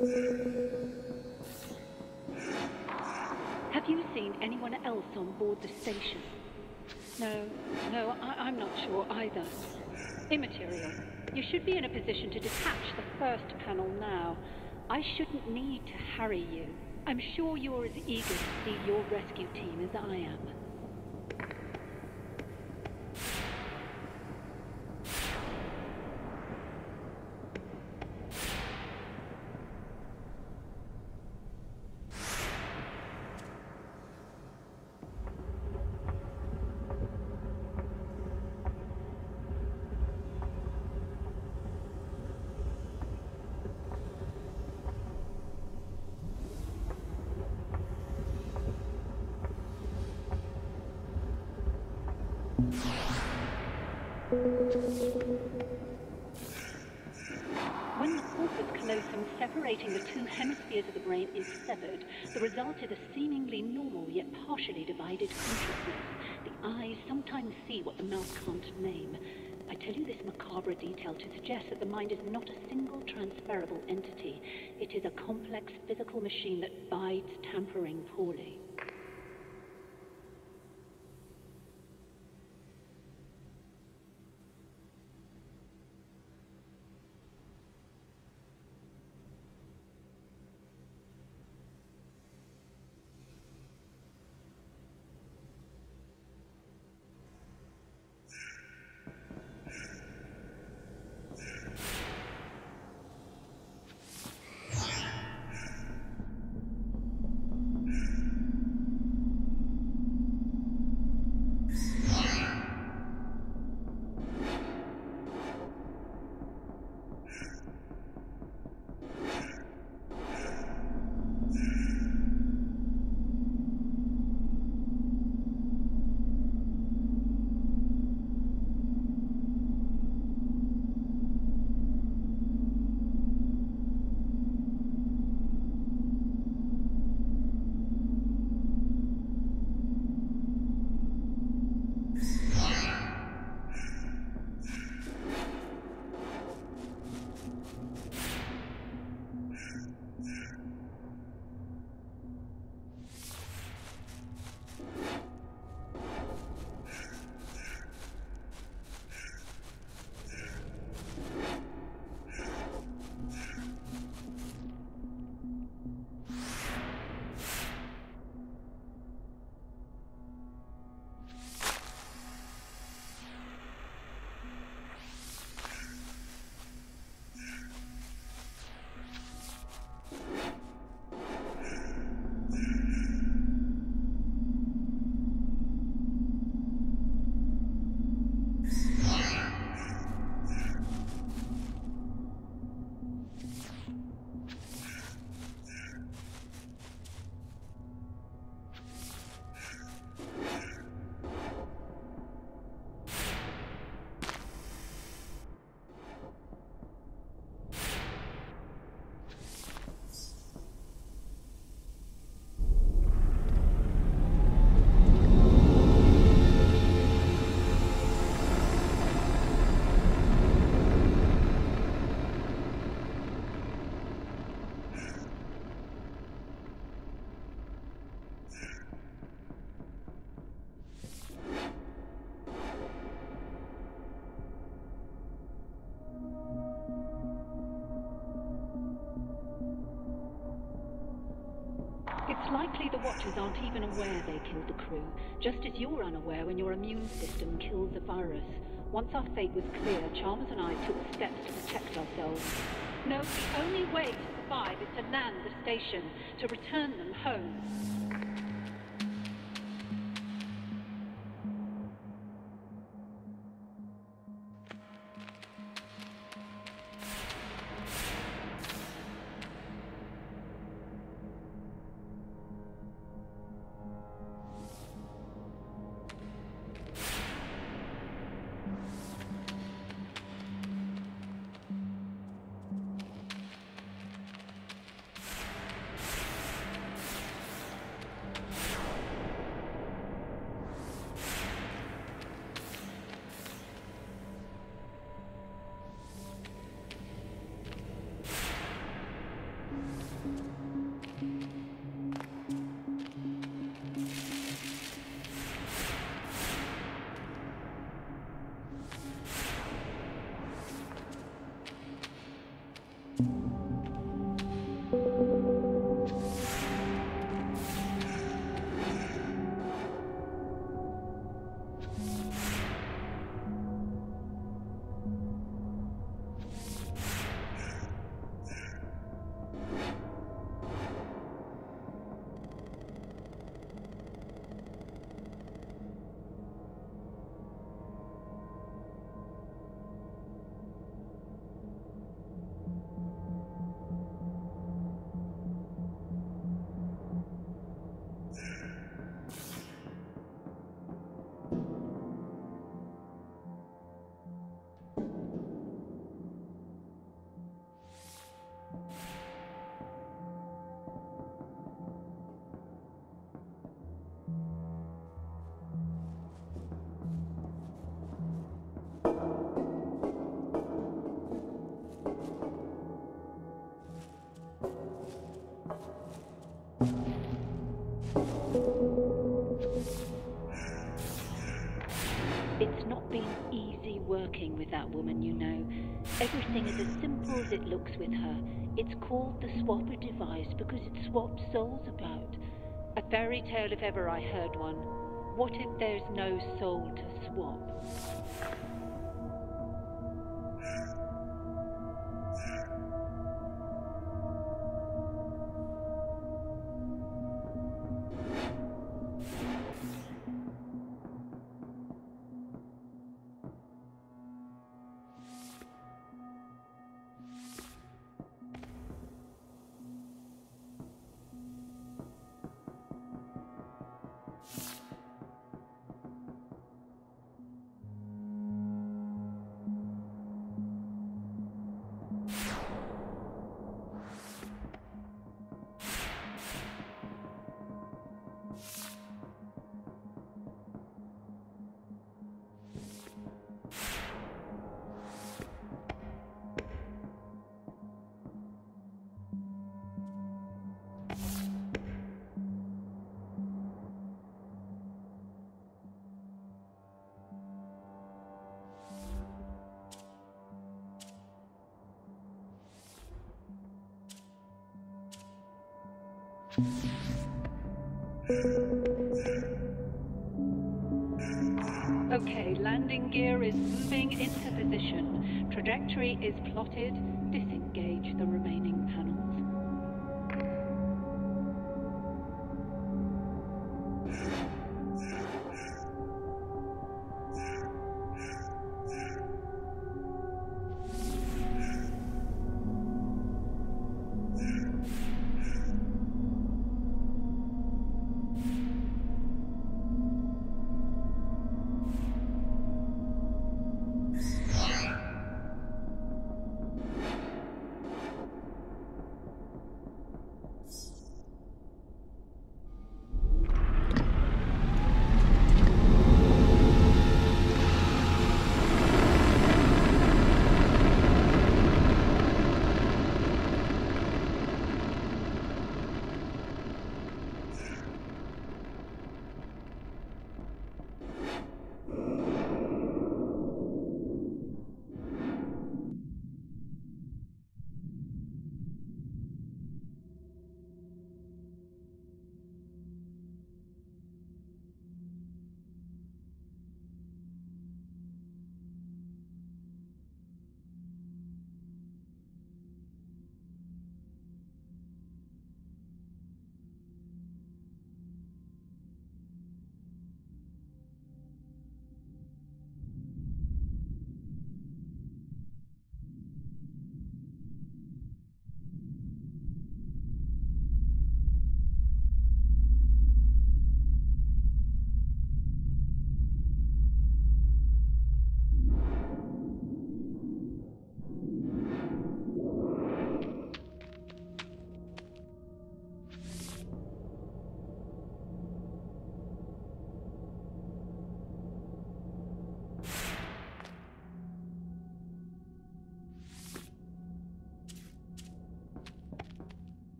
Have you seen anyone else on board the station? No, I'm not sure either. Immaterial. You should be in a position to detach the first panel now. I shouldn't need to harry you. I'm sure you're as eager to see your rescue team as I am. When the corpus callosum separating the two hemispheres of the brain is severed, the result is a seemingly normal yet partially divided consciousness. The eyes sometimes see what the mouth can't name. I tell you this macabre detail to suggest that the mind is not a single transferable entity. It is a complex physical machine that bides tampering poorly. It's likely the Watchers aren't even aware they killed the crew, just as you're unaware when your immune system kills a virus. Once our fate was clear, Chalmers and I took steps to protect ourselves. No, the only way to survive is to land the station, to return them home. working with that woman, you know. Everything is as simple as it looks with her. It's called the swapper device because it swaps souls about. A fairy tale if ever I heard one. What if there's no soul to swap? Okay, landing gear is moving into position. Trajectory is plotted. Disengage the remaining panels.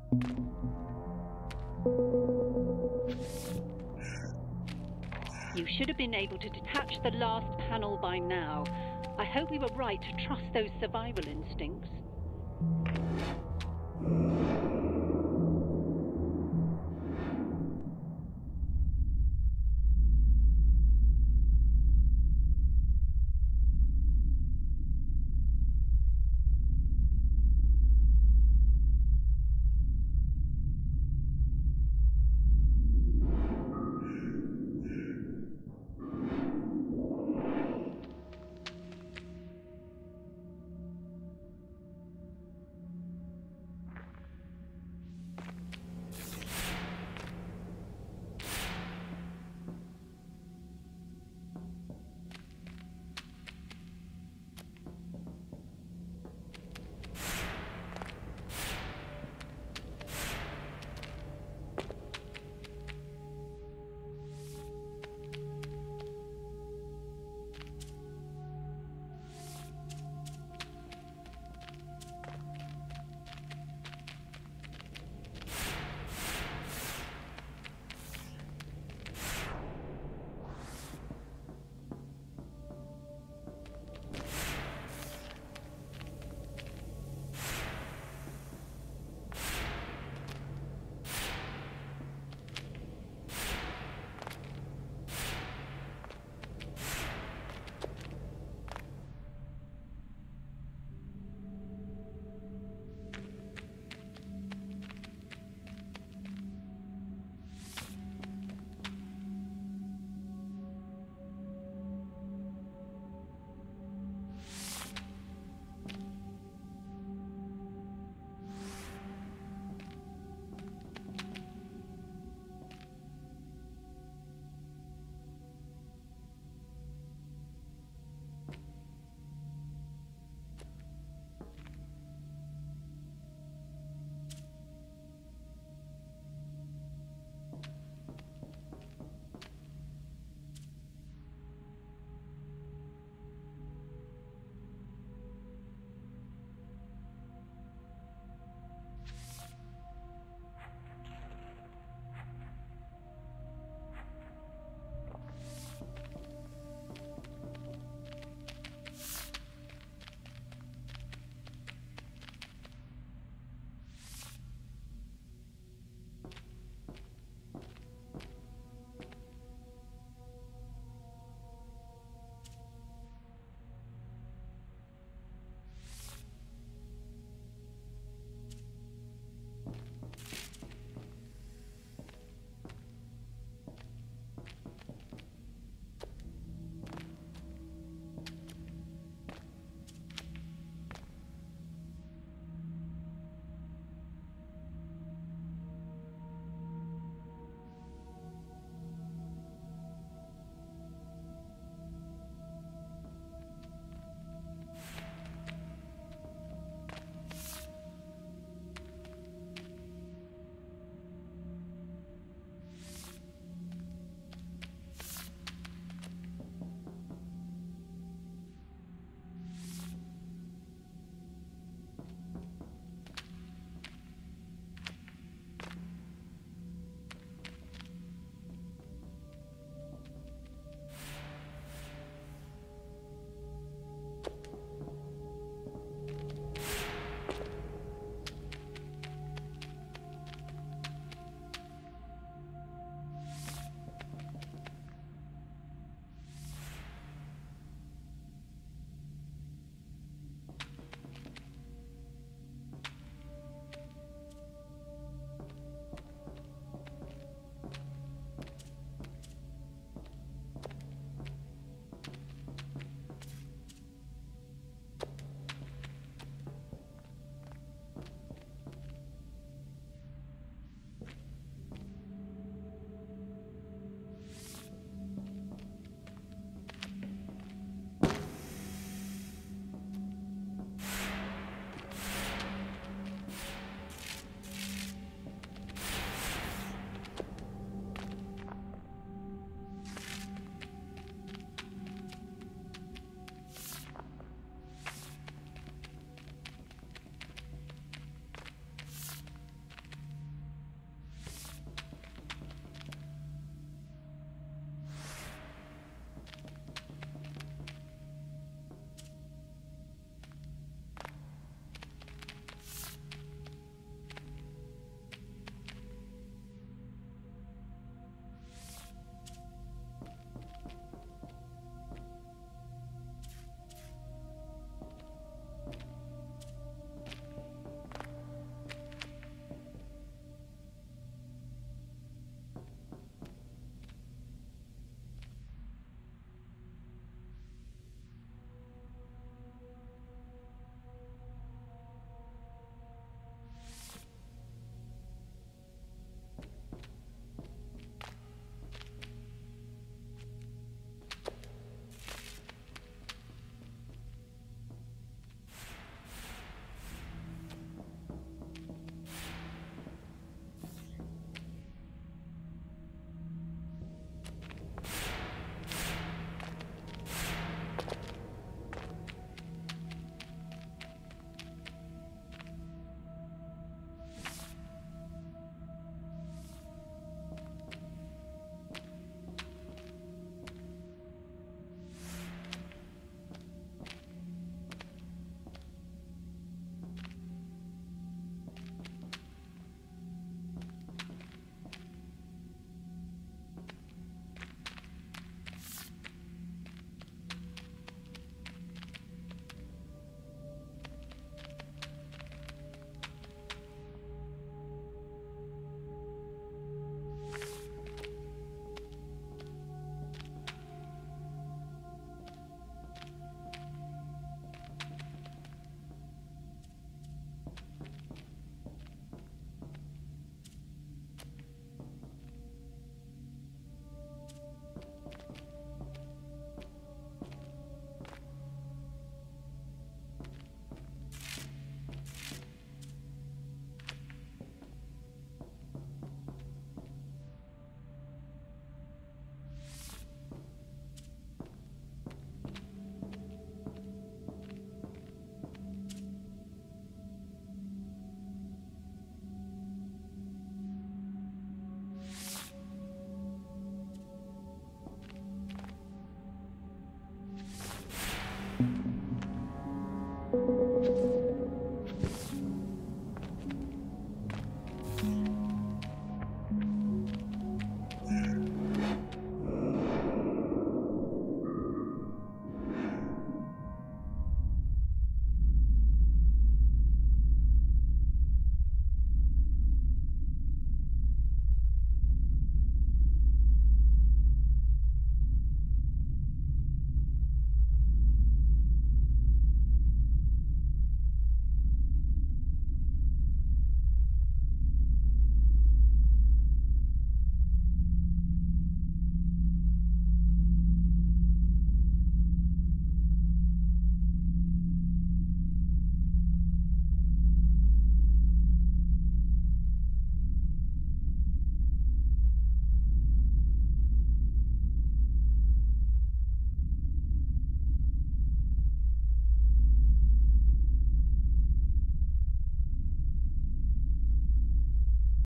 You should have been able to detach the last panel by now. I hope we were right to trust those survival instincts.